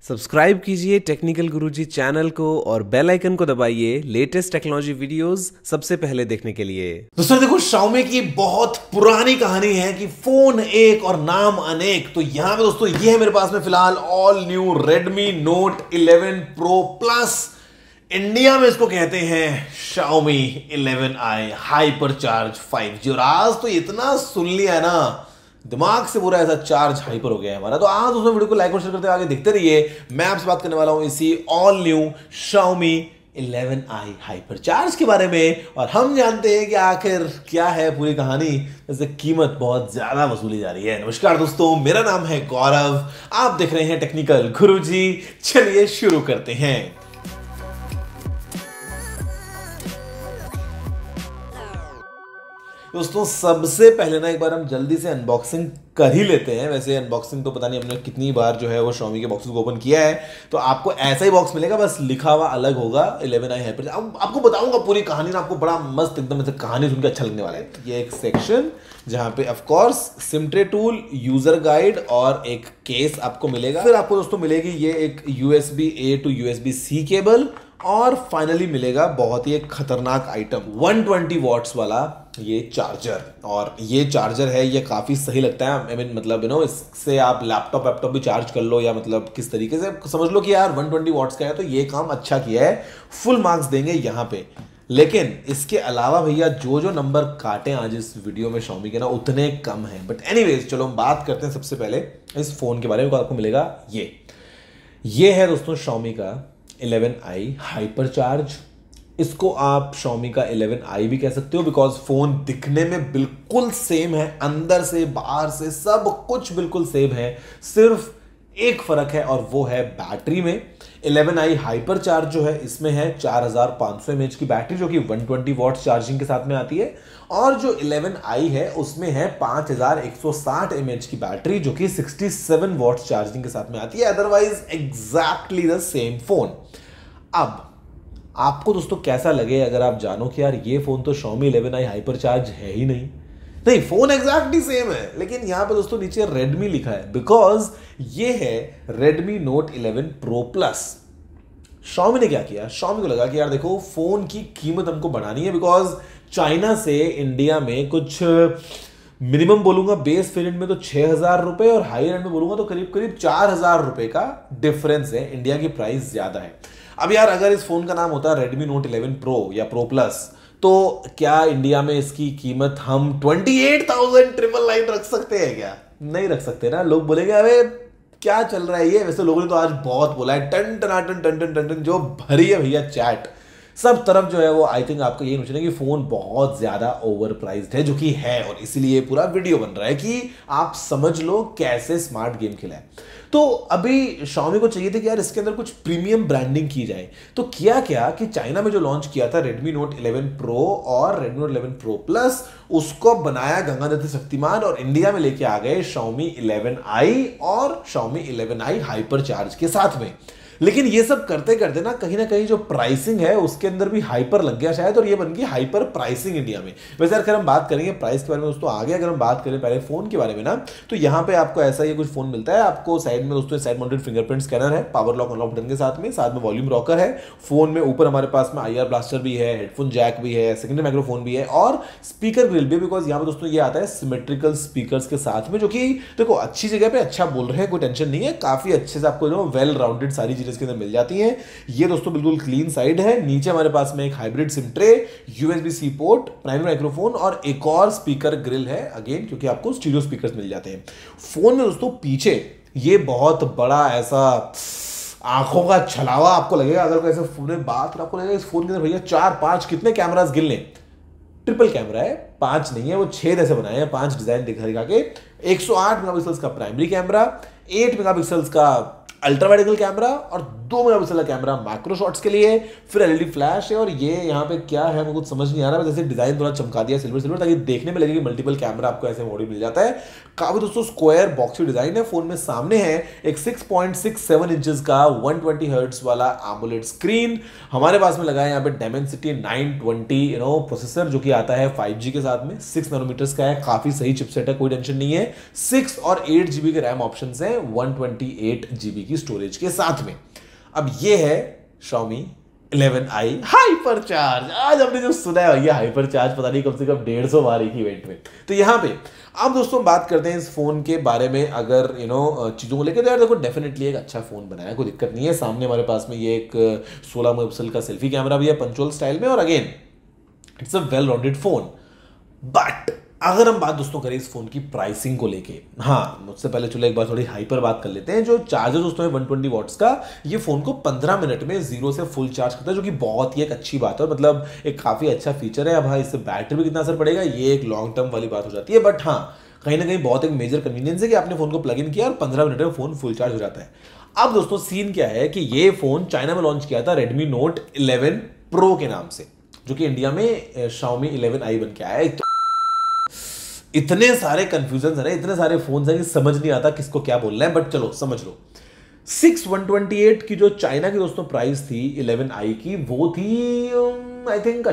Subscribe कीजिए technical गुरुजी channel को और बेल आइकन को दबाइए लेटेस्ट टेक्नोलॉजी वीडियोस सबसे पहले देखने के लिए। दोस्तों देखो, Xiaomi की बहुत पुरानी कहानी है कि फोन एक और नाम अनेक। तो यहां पे दोस्तों ये है मेरे पास में फिलहाल all new Redmi Note 11 Pro Plus। India में इसको कहते हैं Xiaomi 11i Hypercharge 5G। और आज तो इतना सुन लिया है ना, दिमाग से पूरा ऐसा चार्ज हाइपर हो गया है हमारा। तो आज उसमें वीडियो को लाइक और शेयर करते आगे देखते रहिए। मैं आपसे बात करने वाला हूं इसी all new Xiaomi 11i Hypercharge के बारे में। और हम जानते हैं कि आखिर क्या है पूरी कहानी, जैसे कीमत बहुत ज्यादा वसूली जा रही है। नमस्कार दोस्तों, मेरा नाम है गौरव, आप देख रहे हैं टेक्निकल गुरुजी। चलिए शुरू करते हैं। दोस्तों सबसे पहले ना एक बार हम जल्दी से अनबॉक्सिंग कर ही लेते हैं। वैसे अनबॉक्सिंग तो पता नहीं हमने कितनी बार जो है वो Xiaomi के बॉक्सेस को ओपन किया है, तो आपको ऐसा ही बॉक्स मिलेगा, बस लिखा हुआ अलग होगा 11i Hyper। आपको बताऊंगा पूरी कहानी ना, आपको बड़ा मस्त एकदम ऐसे कहानी सुनकर अच्छा लगने वाला है। ये एक सेक्शन जहां पे of course sim tray tool, user guide और एक केस आपको मिलेगा। फिर आपको दोस्तों मिलेगी ये एक USB A to USB C cable, और फाइनली मिलेगा बहुत ही एक खतरनाक आइटम 120 वॉट्स वाला ये चार्जर। और ये चार्जर है, ये काफी सही लगता है। आई मीन मतलब इससे आप लैपटॉप भी चार्ज कर लो, या मतलब किस तरीके से समझ लो कि यार 120 वॉट्स का है तो ये काम अच्छा किया है, फुल मार्क्स देंगे यहाँ पे। लेकिन इसके अलावा भैया जो जो नंबर काटे आज इस वीडियो में Xiaomi के ना, उतने कम हैं। बट एनीवेज चलो हम बात करते हैं सबसे पहले इस फोन के बारे में। आपको मिलेगा ये है दोस्तों Xiaomi का 11i Hypercharge। इसको आप Xiaomi का 11i भी कह सकते हो, बिकॉज फोन दिखने में बिल्कुल सेम है, अंदर से बाहर से सब कुछ बिल्कुल सेम है। सिर्फ एक फर्क है और वो है बैटरी में। 11i Hypercharge जो है इसमें है 4500 mAh की बैटरी, जो कि 120 वॉट्स चार्जिंग के साथ में आती है। और जो 11i है उसमें है 5160 mAh की बैटरी, जो कि 67 वॉट्स चार्जिंग के साथ में आती है। Otherwise exactly the same phone. अब आपको दोस्तों कैसा लगे अगर आप जानो कि यार ये फोन तो Xiaomi 11i Hypercharge है ही नहीं, फोन एग्जैक्टली सेम है, लेकिन यहां पे दोस्तों नीचे Redmi लिखा है, बिकॉज ये है Redmi Note 11 Pro Plus। Xiaomi ने क्या किया, Xiaomi को लगा कि यार देखो फोन की कीमत हमको बढ़ानी है, बिकॉज चाइना से इंडिया में कुछ मिनिमम बोलूंगा बेस वेरिएंट में तो 6000 रुपए, और हाई एंड में बोलूंगा तो करीब करीब 4000 रुपए का डिफरेंस है। इंडिया की प्राइस ज्यादा है। अब यार अगर इस फोन का नाम होता Redmi Note 11 Pro या Pro Plus, तो क्या इंडिया में इसकी कीमत हम 28,999 रख सकते हैं क्या? नहीं रख सकते ना। लोग बोलेंगे अरे क्या चल रहा है ये। वैसे लोगों ने तो आज बहुत बोला है, टन टनाटन टन टन टन टन जो भरी है भैया चैट सब तरफ जो है वो। आई थिंक आपको ये सोचना कि फोन बहुत ज्यादा ओवर प्राइस्ड है, जो कि है, और इसीलिए पूरा वीडियो बन रहा है कि आप समझ लो कैसे स्मार्ट गेम खेला है। तो अभी Xiaomi को चाहिए था कि यार इसके अंदर कुछ प्रीमियम ब्रांडिंग की जाए। तो किया क्या कि चाइना में जो लॉन्च किया था Redmi Note 11 Pro और Redmi Note 11 Pro Plus, उसको बनाया गंगाधर शक्तिमान, और इंडिया में लेके आ गए Xiaomi 11i और Xiaomi 11i Hypercharge के साथ में। लेकिन ये सब करते करते ना कहीं जो प्राइसिंग है उसके अंदर भी हाइपर लग गया शायद, और ये बन गई हाइपर प्राइसिंग इंडिया में। वैसे अगर हम बात करेंगे प्राइस के बारे में दोस्तों आगे, अगर हम बात करें पहले फोन के बारे में ना, तो यहाँ पे आपको ऐसा ही कुछ फोन मिलता है। आपको साइड में दोस्तों साइड माउंटेड फिंगरप्रिंट स्कैनर है, पावर लॉक अनलॉक बटन के साथ में वॉल्यूम रॉकर है। फोन में ऊपर हमारे पास में IR ब्लास्टर भी है, हेडफोन जैक भी है, सेकेंडरी माइक्रोफोन भी है, और स्पीकर ग्रिल भी, बिकॉज यहाँ पे दोस्तों ये आता है सिमेट्रिकल स्पीकर्स के साथ में, जो कि देखो अच्छी जगह पे अच्छा बोल रहे हैं, कोई टेंशन नहीं है। काफी अच्छे से आपको वेल राउंडेड सारी चीजें इसके अंदर मिल जाती है। ये दोस्तों बिल्कुल क्लीन साइड है। नीचे हमारे पास में एक hybrid sim tray, USB-C port, primary microphone और एक और स्पीकर ग्रिल है अगेन, क्योंकि आपको स्टीरियो स्पीकर्स मिल जाते हैं। फोन में दोस्तों पीछे ये बहुत बड़ा ऐसा आंखों का छलावा आपको लगेगा अगर कोई ऐसे फोन में बात, आपको लगेगा इस फोन के अंदर भैया 4-5 कितने कैमरास गिन लें। ट्रिपल कैमरा है, 5 नहीं है, वो 6 ऐसे बनाए हैं, 5 डिजाइन दिखा के। 108 मेगापिक्सल्स का प्राइमरी कैमरा, 8 मेगापिक्सल्स का अल्ट्रावाइड एंगल कैमरा और 2 मेगापिक्सल का कैमरा मैक्रो शॉट्स के लिए। फिर एलईडी फ्लैश है, और ये यहाँ पे क्या है मुझे कुछ समझ नहीं आ रहा है, जैसे डिजाइन थोड़ा चमका दिया सिल्वर, ताकि देखने में लगे कि मल्टीपल कैमरा आपको ऐसे मॉडल मिल जाता है। काफी दोस्तों स्क्वायर बॉक्सी डिजाइन है। फोन में सामने है एक 6.67 इंचेस का 120 हर्ट्ज वाला AMOLED स्क्रीन। हमारे पास में लगा है यहाँ पे Dimensity 920 प्रोसेसर, जो कि आता है 5G के साथ में, 6 नैनोमीटर्स का है। काफी सही चिपसेट है, कोई टेंशन नहीं है। 6 और 8 GB के रैम ऑप्शन है, 128 GB की की स्टोरेज के साथ में। अब ये है Xiaomi 11i Hypercharge। आज हमने जो सुना है ये Hypercharge पता नहीं कम से कम 150 बार एक इवेंट में। तो यहाँ पे अब दोस्तों बात करते हैं इस फोन के बारे में। अगर चीजों को लेकर तो यार देखो डेफिनेटली एक अच्छा फोन बनाया है, कोई दिक्कत नहीं है। सामने हमारे पास में ये एक 16 मेगापिक्सल का सेल्फी कैमरा भी है पंचुअल स्टाइल में, और again it's a well rounded phone. But अगर हम बात दोस्तों करें इस फोन की प्राइसिंग को लेके, हाँ मुझसे पहले चलो एक बार थोड़ी हाइपर बात कर लेते हैं। जो चार्जर दोस्तों है 120 वॉट्स का, ये फोन को 15 मिनट में 0 से फुल चार्ज करता है, जो कि बहुत ही एक अच्छी बात है, मतलब एक काफी अच्छा फीचर है। अब हाँ इससे बैटरी भी कितना असर पड़ेगा ये एक लॉन्ग टर्म वाली बात हो जाती है, बट हाँ कहीं ना कहीं बहुत एक मेजर कन्वीनियंस है कि आपने फोन को प्लग इन किया और 15 मिनट में फोन फुल चार्ज हो जाता है। अब दोस्तों सीन क्या है कि ये फोन चाइना में लॉन्च किया था Redmi Note 11 Pro के नाम से, जो कि इंडिया में Xiaomi 11i बन के आया है। इतने सारे कंफ्यूजन है, इतने सारे फोन है कि समझ नहीं आता किसको क्या बोलना है, बट चलो समझ लो। 6128 की जो चाइना की दोस्तों प्राइस थी 11i की, वो थी आई थिंक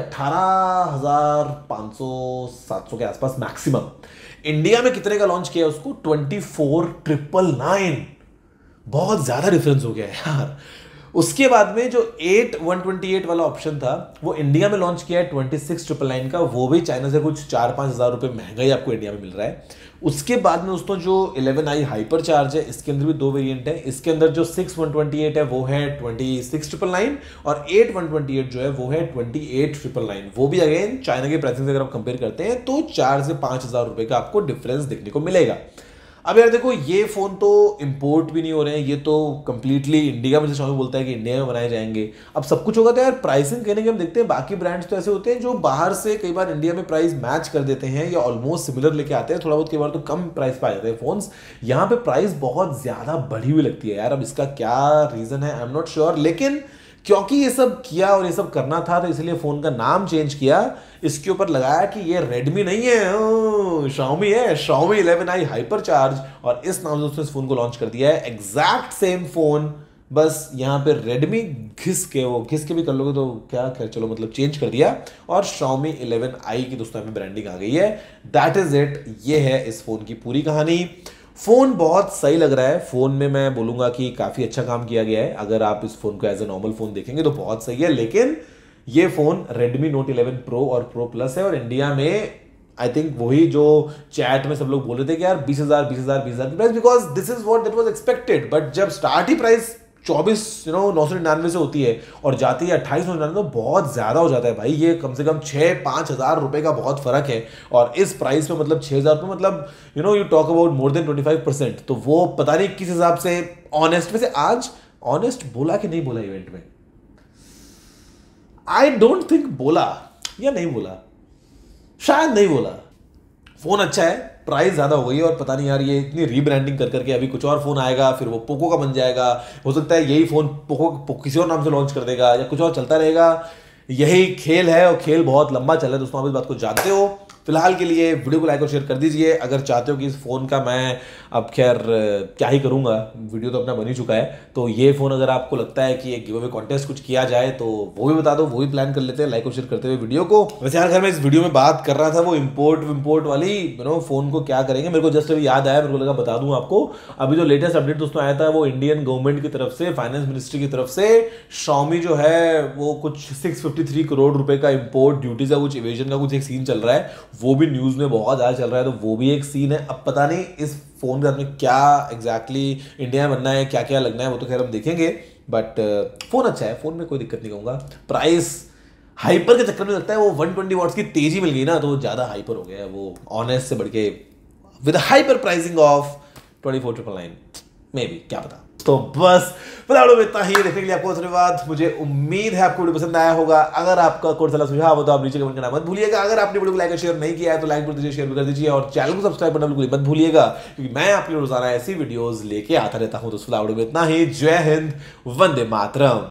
18,500-700 के आसपास मैक्सिमम। इंडिया में कितने का लॉन्च किया उसको? 24,999। बहुत ज्यादा डिफरेंस हो गया है यार। उसके बाद में जो 8128 वाला ऑप्शन था वो इंडिया में लॉन्च किया है 26,999 का, वो भी चाइना से कुछ 4-5 हज़ार रुपए महंगा ही आपको इंडिया में मिल रहा है। उसके बाद में दोस्तों जो 11i हाइपर चार्ज है, इसके अंदर भी दो वेरिएंट है। इसके अंदर जो 6128 है वो है 26,999 और 8128 जो है वो है 28,999। वो भी अगेन चाइना के प्राइसिंग से अगर आप कंपेयर करते हैं तो 4 से 5 हज़ार रुपए का आपको डिफरेंस देखने को मिलेगा। अब यार देखो ये फोन तो इंपोर्ट भी नहीं हो रहे हैं, ये तो कंप्लीटली इंडिया में Xiaomi बोलता है कि इंडिया में बनाए जाएंगे। अब सब कुछ होगा तो यार प्राइसिंग कहने के हम देखते हैं बाकी ब्रांड्स तो ऐसे होते हैं जो बाहर से कई बार इंडिया में प्राइस मैच कर देते हैं या ऑलमोस्ट सिमिलर लेके आते हैं, थोड़ा बहुत कई बार तो कम प्राइस पे आ जाते हैं फोन्स। यहाँ पे प्राइस बहुत ज्यादा बढ़ी हुई लगती है यार। अब इसका क्या रीजन है आई एम नॉट श्योर, लेकिन क्योंकि ये सब किया और ये सब करना था तो इसलिए फोन का नाम चेंज किया, इसके ऊपर लगाया कि ये Redmi नहीं है, Xiaomi है, Xiaomi 11i Hypercharge, और इस नाम से उसने इस फोन को लॉन्च कर दिया है। एग्जैक्ट सेम फोन, बस यहाँ पे Redmi घिस के भी कर लोगे तो क्या, खैर चलो मतलब चेंज कर दिया, और Xiaomi 11i की दोस्तों में ब्रांडिंग आ गई है। दैट इज इट, ये है इस फोन की पूरी कहानी। फोन बहुत सही लग रहा है, फोन में मैं बोलूंगा कि काफी अच्छा काम किया गया है। अगर आप इस फोन को एज ए नॉर्मल फोन देखेंगे तो बहुत सही है, लेकिन ये फोन Redmi Note 11 Pro और Pro Plus है, और इंडिया में आई थिंक वही जो चैट में सब लोग बोल रहे थे कि यार 20,000 की price, because this is what that was expected. But जब स्टार्ट ही प्राइस 24,999 से होती है और जाती है 28,999 तो बहुत ज्यादा हो जाता है भाई। ये कम से कम 6-5 हज़ार रुपए का बहुत फर्क है, और इस प्राइस में मतलब 6,000 रुपये, मतलब you talk about more than 25%। तो वो पता नहीं किस हिसाब से ऑनेस्ट में से आज ऑनेस्ट बोला कि नहीं बोला इवेंट में, आई डोंट थिंक बोला या नहीं बोला, शायद नहीं बोला। फोन अच्छा है, प्राइस ज्यादा हो गई है, और पता नहीं यार ये इतनी रीब्रांडिंग कर करके अभी कुछ और फोन आएगा, फिर वो पोको का बन जाएगा, हो सकता है यही फोन पोको किसी और नाम से लॉन्च कर देगा या कुछ और चलता रहेगा। यही खेल है और खेल बहुत लंबा चल रहा है दोस्तों, आप इस बात को जानते हो। फिलहाल के लिए वीडियो को लाइक और शेयर कर दीजिए। अगर चाहते हो कि इस फोन का मैं अब खैर क्या ही करूंगा, वीडियो तो अपना बन ही चुका है, तो ये फोन अगर आपको लगता है कि एक गिव अवे कॉन्टेस्ट कुछ किया जाए तो वो भी बता दो, वो भी प्लान कर लेते हैं लाइक और शेयर करते हुए वीडियो को। वैसे यार अगर मैं इस वीडियो में बात कर रहा था वो इम्पोर्ट वाली फोन को क्या करेंगे, मेरे को जस्ट अभी याद आया, मेरे को लगा बता दूं आपको। अभी जो लेटेस्ट अपडेट दोस्तों आया था वो इंडियन गवर्नमेंट की तरफ से, फाइनेंस मिनिस्ट्री की तरफ से Xiaomi जो है वो कुछ 653 करोड़ रुपए का इम्पोर्ट ड्यूटी का कुछ इवेजन का कुछ एक सीन चल रहा है, वो भी न्यूज में बहुत ज्यादा चल रहा है, तो वो भी एक सीन है। अब पता नहीं इस फोन के साथ में क्या एग्जैक्टली इंडिया में बनना है, क्या क्या लगना है, वो तो खैर हम देखेंगे। बट फोन अच्छा है, फोन में कोई दिक्कत नहीं कहूंगा। प्राइस हाइपर के चक्कर में लगता है वो 120 वॉट्स की तेजी मिल गई ना, तो ज्यादा हाइपर हो गया है वो, ऑनेस्ट से बढ़ के with hyper pricing of 24,999 maybe, क्या पता। तो बस वीडियो में इतना ही, देखने के लिए आपको धन्यवाद। मुझे उम्मीद है आपको वीडियो पसंद आया होगा। अगर आपका कोई सलाह सुझाव हो तो आप नीचे कमेंट करना मत भूलिएगा। अगर आपने वीडियो को लाइक और शेयर नहीं किया है तो लाइक कर दीजिए, शेयर भी कर दीजिए, और चैनल को सब्सक्राइब करना बिल्कुल मत भूलिएगा, क्योंकि मैं आपके लिए रोजाना ऐसी वीडियोस लेके आता रहता हूं। तो वीडियो में इतना ही। जय हिंद, वंदे मातरम।